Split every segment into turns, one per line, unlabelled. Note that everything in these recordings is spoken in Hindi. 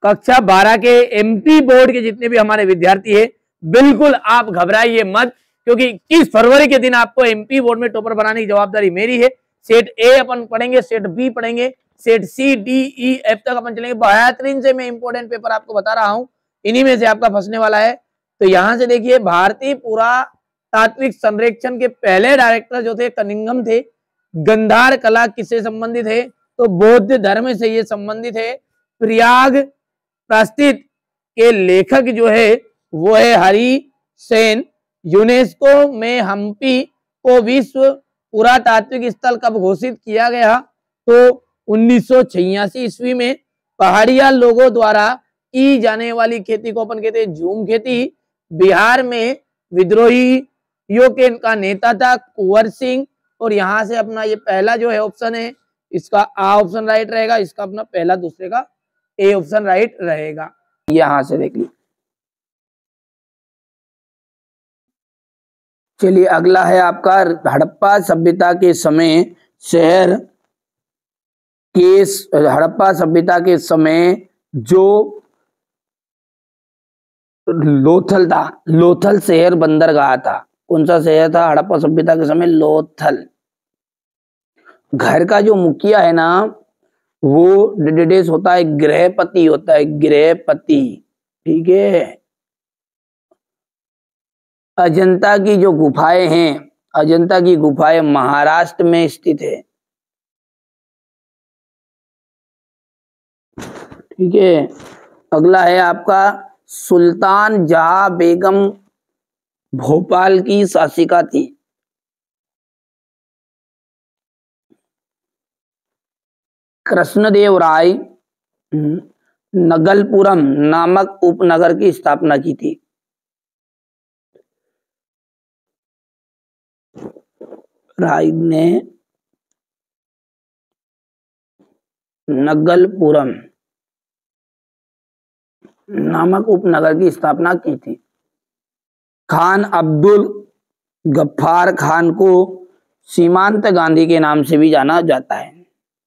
कक्षा 12 के एमपी बोर्ड के जितने भी हमारे विद्यार्थी है, बिल्कुल आप घबराइए मत, क्योंकि 21 फरवरी के दिन आपको एमपी बोर्ड में टॉपर बनाने की जवाबदारी मेरी है। सेट ए अपन पढ़ेंगे, सेट बी पढ़ेंगे, set C D E F तक अपन चलेंगे। बेहतरीन से मैं इंपॉर्टेंट पेपर आपको बता रहा हूं, इन्हीं में से आपका फंसने वाला है। तो यहां से देखिए, भारतीय पुरातात्विक संरक्षण के पहले डायरेक्टर जो थे कनिंघम थे। गंधार कला किससे संबंधित है? तो बौद्ध धर्म से ये संबंधित है। प्रयाग प्रस्थित के लेखक जो है वो है हरि सेन। यूनेस्को में हम्पी को विश्व पुरातात्विक स्थल कब घोषित किया गया? तो 1986 ईस्वी में। पहाड़िया लोगों द्वारा की जाने वाली खेती को अपन कहते हैं झूम खेती। बिहार में विद्रोहियों के का नेता था कुंवर सिंह। और यहां से अपना ये पहला जो है ऑप्शन है, इसका आ ऑप्शन राइट रहेगा, इसका अपना पहला दूसरे का ए ऑप्शन राइट रहेगा। यहां से देख लीजिए। चलिए अगला है आपका हड़प्पा सभ्यता के समय शहर के हड़प्पा सभ्यता के समय जो लोथल था, लोथल शहर बंदरगाह था। कौन सा शहर था हड़प्पा सभ्यता के समय? लोथल। घर का जो मुखिया है ना, वो डेडेस होता है, गृहपति होता है, गृहपति। ठीक है। अजंता की जो गुफाएं हैं, अजंता की गुफाएं महाराष्ट्र में स्थित है। ठीक है। अगला है आपका सुल्तान जहां बेगम भोपाल की शासिका थी। कृष्णदेव राय नगलपुरम नामक उपनगर की स्थापना की थी। राय ने नगलपुरम नामक उपनगर की स्थापना की थी। खान अब्दुल गफ्फार खान को सीमांत गांधी के नाम से भी जाना जाता है।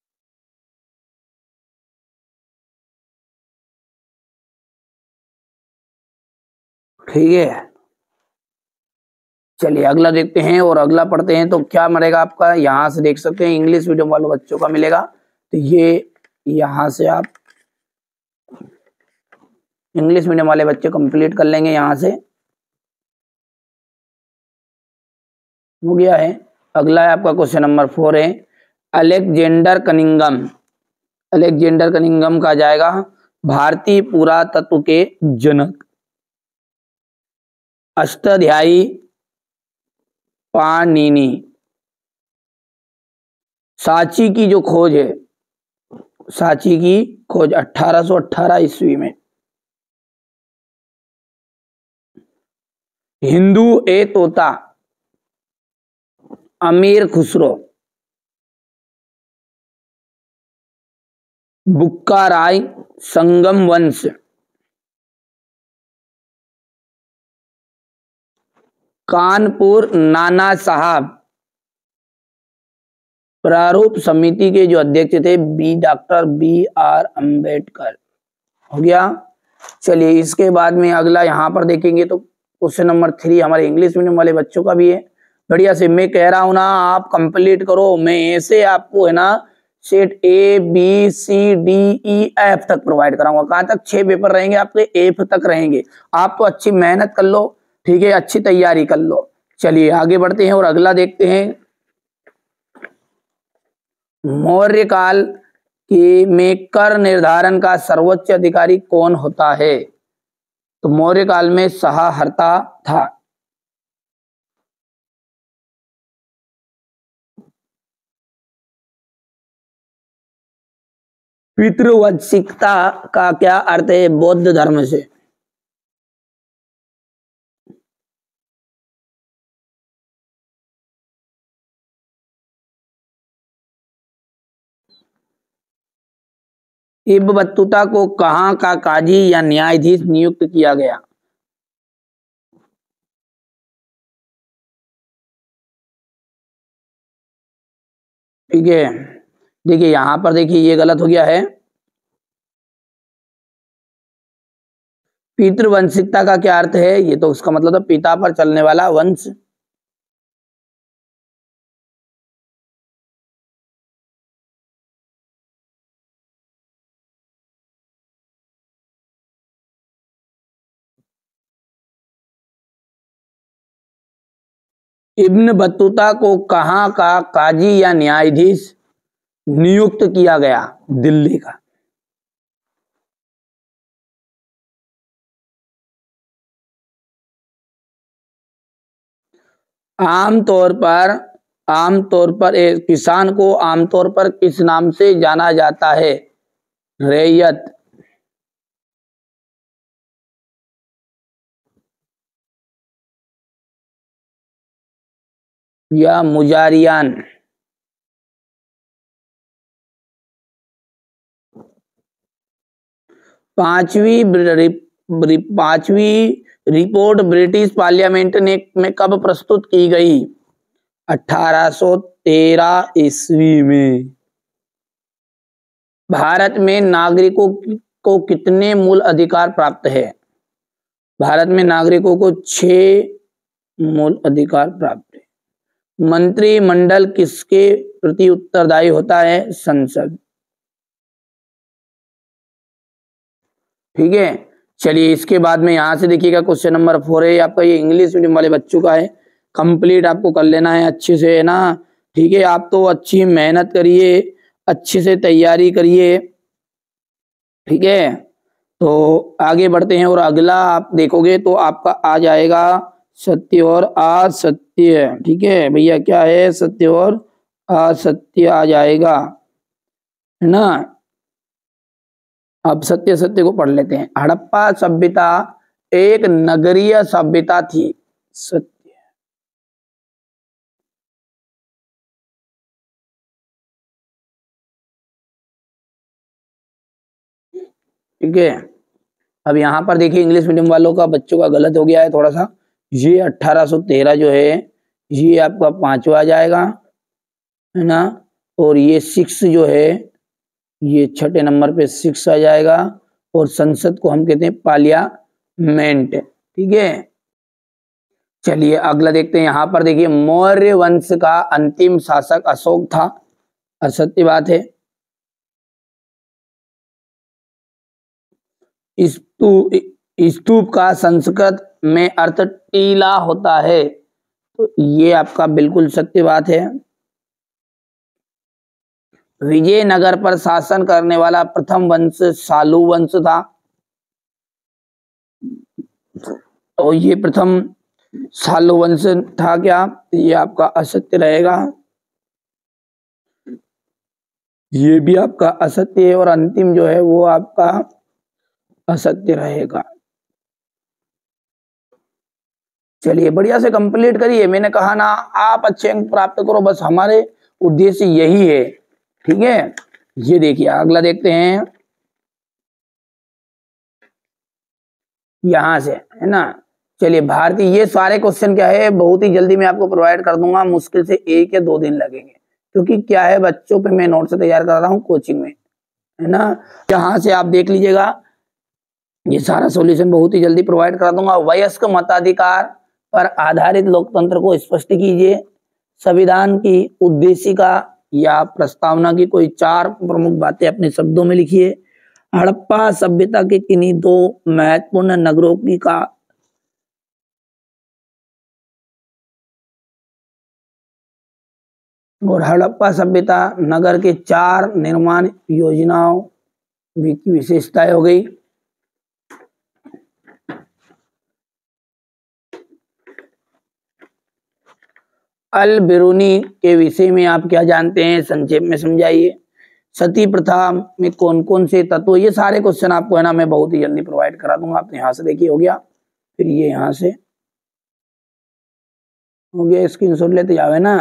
ठीक है। चलिए अगला देखते हैं और अगला पढ़ते हैं। तो क्या मिलेगा आपका, यहां से देख सकते हैं इंग्लिश मीडियम वालों बच्चों का मिलेगा। तो ये यहां से आप इंग्लिश मीडियम वाले बच्चे कंप्लीट कर लेंगे। यहां से हो गया है। अगला है आपका क्वेश्चन नंबर 4 है अलेक्जेंडर कनिंघम। अलेक्जेंडर कनिंघम कहा जाएगा भारतीय पुरातत्व के जनक। अष्टाध्यायी पाणिनि। सांची की जो खोज है, सांची की खोज 1818 ईस्वी में। हिंदू ए तोता अमीर खुसरो। बुक्का राय संगम वंश। कानपुर नाना साहब प्रारूप समिति के जो अध्यक्ष थे डॉक्टर बी आर अंबेडकर। हो गया। चलिए इसके बाद में अगला यहां पर देखेंगे तो क्वेश्चन नंबर 3 हमारे इंग्लिश मीडियम वाले बच्चों का भी है। बढ़िया से मैं कह रहा हूं ना, आप कंप्लीट करो। मैं ऐसे आपको है ना set A B C D E F तक प्रोवाइड कराऊंगा। कहां तक? 6 पेपर रहेंगे आपके, एफ तक रहेंगे। आप तो अच्छी मेहनत कर लो, ठीक है, अच्छी तैयारी कर लो। चलिए आगे बढ़ते हैं और अगला देखते हैं। मौर्य काल के में कर निर्धारण का सर्वोच्च अधिकारी कौन होता है? तो मौर्य काल में सहाहर्ता था। पितृवंशिकता का क्या अर्थ है? बौद्ध धर्म से। इब्न बत्तूता को कहां का काजी या न्यायाधीश नियुक्त किया गया? ठीक है। देखिए यहां पर देखिए ये गलत हो गया है। पितृवंशिकता का क्या अर्थ है? ये तो उसका मतलब है पिता पर चलने वाला वंश। इब्न बतूता को कहाँ का काजी या न्यायाधीश नियुक्त किया गया? दिल्ली का। आमतौर पर एक किसान को आमतौर पर किस नाम से जाना जाता है? रैयत या मुजारियान? पांचवी रिपोर्ट ब्रिटिश पार्लियामेंट ने में कब प्रस्तुत की गई? 1813 ईस्वी में। भारत में नागरिकों को कितने मूल अधिकार प्राप्त है? भारत में नागरिकों को 6 मूल अधिकार प्राप्त है। मंत्रिमंडल किसके प्रति उत्तरदायी होता है? संसद। ठीक है, चलिए इसके बाद में यहां से देखिएगा क्वेश्चन नंबर 4 है आपका, ये इंग्लिश मीडियम वाले बच्चों का है, कंप्लीट आपको कर लेना है अच्छे से, है ना। ठीक है, आप तो अच्छी मेहनत करिए, अच्छे से तैयारी करिए। ठीक है, तो आगे बढ़ते हैं और अगला आप देखोगे तो आपका आ जाएगा सत्य और असत्य। ठीक है भैया, क्या है? सत्य और असत्य आ जाएगा, है ना। अब सत्य सत्य को पढ़ लेते हैं। हड़प्पा सभ्यता एक नगरीय सभ्यता थी। सत्य। ठीक है, अब यहां पर देखिए इंग्लिश मीडियम वालों का बच्चों का गलत हो गया है थोड़ा सा। ये 1813 जो है ये आपका 5वां आ जाएगा, है ना। और ये 6 जो है ये 6ठे नंबर पे 6 आ जाएगा। और संसद को हम कहते हैं पार्लियामेंट। ठीक है, चलिए अगला देखते हैं। यहां पर देखिए मौर्य वंश का अंतिम शासक अशोक था। असत्य बात है। स्तूप स्तूप का संस्कृत में अर्थ टीला होता है, तो ये आपका बिल्कुल सत्य बात है। विजयनगर पर शासन करने वाला प्रथम वंश सालू वंश था, और ये प्रथम सालू वंश था क्या? ये आपका असत्य रहेगा, ये भी आपका असत्य है। और अंतिम जो है वो आपका असत्य रहेगा। चलिए बढ़िया से कंप्लीट करिए, मैंने कहा ना आप अच्छे अंक प्राप्त करो, बस हमारे उद्देश्य यही है। ठीक है, ये देखिए अगला देखते हैं यहां से, है ना। चलिए भारतीय, ये सारे क्वेश्चन क्या है बहुत ही जल्दी मैं आपको प्रोवाइड कर दूंगा, मुश्किल से 1 या 2 दिन लगेंगे, क्योंकि क्या है बच्चों पे मैं नोट से तैयार कर रहा हूँ कोचिंग में, है ना। यहाँ से आप देख लीजिएगा, ये सारा सॉल्यूशन बहुत ही जल्दी प्रोवाइड कर दूंगा। वयस्क मताधिकार पर आधारित लोकतंत्र को स्पष्ट कीजिए। संविधान की उद्देशिका या प्रस्तावना की कोई 4 प्रमुख बातें अपने शब्दों में लिखिए। हड़प्पा सभ्यता के किन्हीं 2 महत्वपूर्ण नगरों की का और हड़प्पा सभ्यता नगर के 4 निर्माण योजनाओं की विशेषताएं हो गई। अल बिरूनी के विषय में आप क्या जानते हैं, संक्षेप में समझाइए। सती प्रथा में कौन कौन से तत्व, ये सारे क्वेश्चन आपको है ना मैं बहुत ही जल्दी प्रोवाइड करा दूंगा। आप यहाँ से देखिए, हो गया। फिर ये यहाँ से हो गया, स्क्रीनशॉट लेते जावे ना,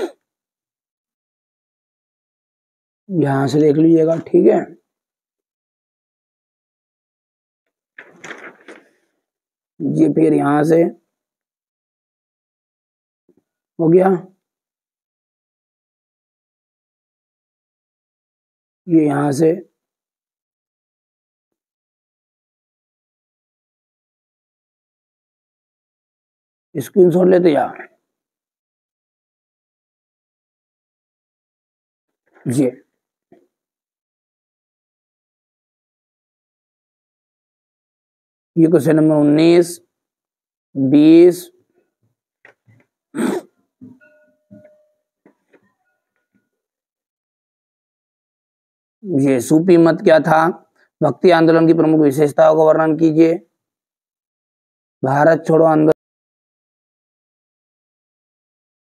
यहाँ से देख लीजिएगा। ठीक है, ये फिर यहाँ से हो गया, ये यहाँ से स्क्रीनशॉट लेते यार। ये क्वेश्चन नंबर 19, 20, ये सूफी मत क्या था? भक्ति आंदोलन की प्रमुख विशेषताओं का वर्णन कीजिए। भारत छोड़ो आंदोलन